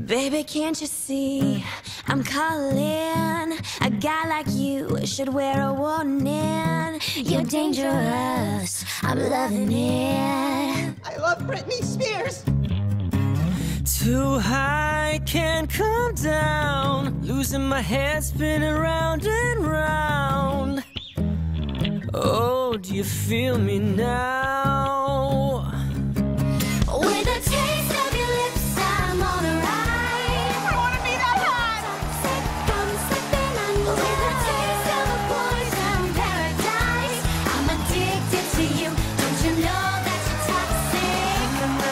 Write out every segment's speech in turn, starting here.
Baby, can't you see I'm calling? A guy like you should wear a warning. You're dangerous, I'm loving it. I love Britney Spears. Too high, can't come down. Losing my head, spinning round and round. Oh, do you feel me now? With a taste of your lips, I'm on a ride. I wanna be that hot. I'm slipping under. With a taste of a poison paradise, I'm addicted to you. Don't you know that you're toxic?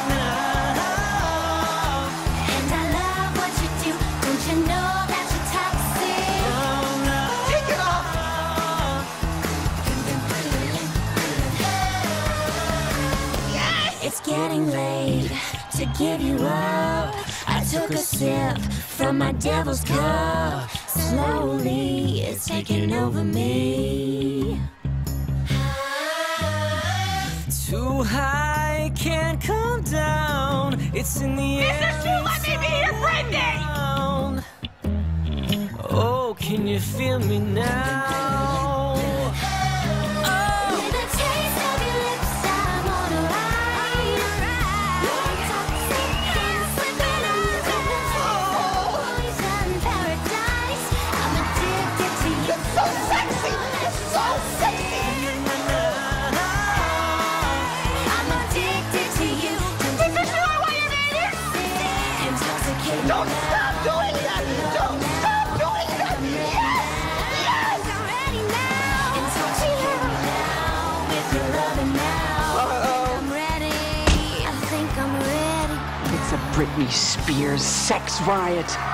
And I love what you do. Don't you know that you're toxic? Take it off. It's getting late to give you up. I took a sip from my devil's cup. Slowly, it's taking over me. Too high, can't come down. It's in the air. Mr. True, let me be your Britney. Oh, can you feel me now? With a taste of your lips, I'm on a ride. You're toxic, I'm slipping under the poison paradise. I'm addicted to you. It's so sexy. It's so sexy. I'm addicted to you. Mr. True, I want you to be here. Intoxicating. Don't stop doing that. Don't stop doing that. Yes. Yes. I'm ready now. Intoxicating now. With your loving now. I'm ready. I think I'm ready. It's a Britney Spears sex riot.